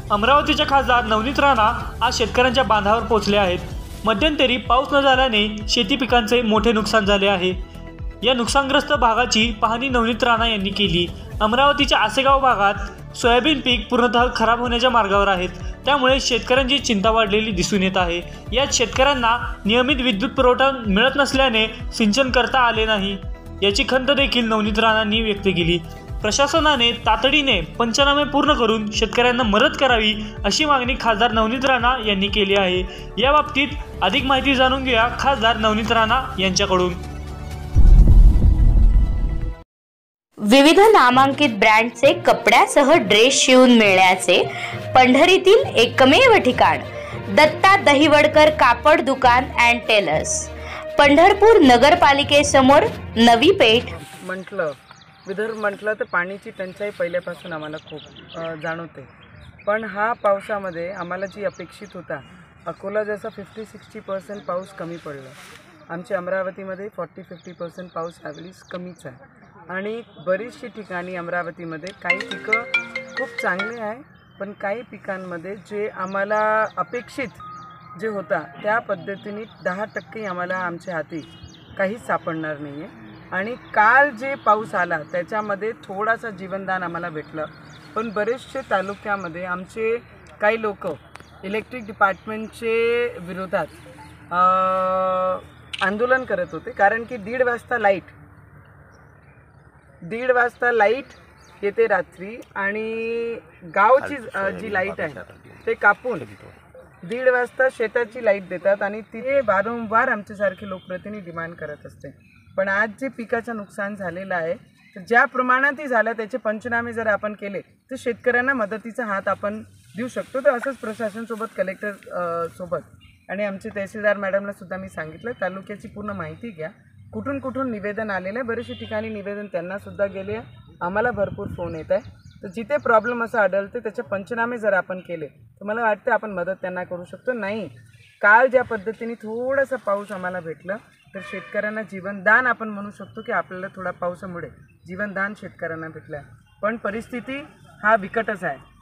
अमरावतीचे खासदार नवनीत राणा आज शेतकऱ्यांच्या बांधावर पोहोचले आहेत। मध्यंतरी पाऊस न झाल्याने शेती पिकांचे मोठे नुकसान झाले आहे। या नुकसानग्रस्त भागाची पाहणी नवनीत राणा यांनी केली। अमरावतीच्या आसेगाव भागात सोयाबीन पीक पूर्णतः खराब होण्याच्या मार्गावर आहेत, त्यामुळे शेतकऱ्यांची चिंता वाढलेली दिसून येत आहे। यात शेतकऱ्यांना नियमित विद्युत पुरवठा मिळत नसल्याने सिंचन करता आले नाही, याची खंत देखील नवनीत राणांनी व्यक्त केली। प्रशासनाने तातडीने पंचनामे पूर्ण करून शेतकऱ्यांना मदत करावी अशी मागणी खासदार नवनीत राणा यांनी केली आहे। या बाबतीत अधिक माहिती जाणून घेऊया खासदार नवनीत राणा यांच्याकडून। विविध नामांकित ब्रँडचे कपड्यासह ड्रेस शिवून मिळण्याचे पंढरीतील एकमेव ठिकाण दत्ता दहिवडकर कापड दुकान अँड टेलर्स, पंढरपूर नगरपालिकेसमोर नवी पेठ। विदर्भ म्हटलं तर पाण्याची टंचाई पहिल्यापासून आम्हाला खूप जाणवते, पण हा पावसामध्ये आम्हाला जी अपेक्षित होता, अकोला जसा 50-60% पाऊस कमी पडला, आमच्या अमरावतीमध्ये 40-50% पाऊस ॲव्हरेज कमीच आहे। आणि बरीचशी ठिकाणी अमरावतीमध्ये काही पिकं खूप चांगले आहे, पण काही पिकांमध्ये जे आम्हाला अपेक्षित जे होता त्या पद्धतीने 10% आम्हाला आमच्या हाती काहीच सापडणार नाही आहे। आणि काल जे पाऊस आला त्याच्यामध्ये थोडासा जीवनदान आम्हाला भेटलं, पण बरेचसे तालुक्यामध्ये आमचे काही लोक इलेक्ट्रिक डिपार्टमेंटचे विरोधात आंदोलन करत होते, कारण की 1:30 वाजता लाईट येते रात्री आणि गावची जी लाईट आहे ते कापून 1:30 वाजता शेताची लाईट देतात आणि तिथे वारंवार आमच्यासारखे लोकप्रतिनिधी डिमांड करत असते। पण आज जे पिकाचं नुकसान झालेलं आहे, तर ज्या प्रमाणातही झालं त्याचे पंचनामे जर आपण केले तर शेतकऱ्यांना मदतीचा हात आपण देऊ शकतो। तर असंच प्रशासनसोबत, कलेक्टर सोबत आणि आमचे तहसीलदार मॅडमला सुद्धा मी सांगितलं, तालुक्याची पूर्ण माहिती घ्या, कुठून कुठून निवेदन आलेलं आहे, बरेचसे ठिकाणी निवेदन त्यांना सुद्धा गेले आहे, आम्हाला भरपूर फोन येत आहे। तर जिथे प्रॉब्लेम असं आढळते त्याचे पंचनामे जर आपण केले तर मला वाटतं आपण मदत त्यांना करू शकतो। नाही, काल ज्या पद्धतीने थोडासा पाऊस आम्हाला भेटलं तर शेतकऱ्यांना जीवनदान आपण म्हणू शकतो की आपल्याला थोडा पावसामुळे जीवनदान शेतकऱ्यांना भेटलं आहे, पण परिस्थिती हा बिकटच आहे।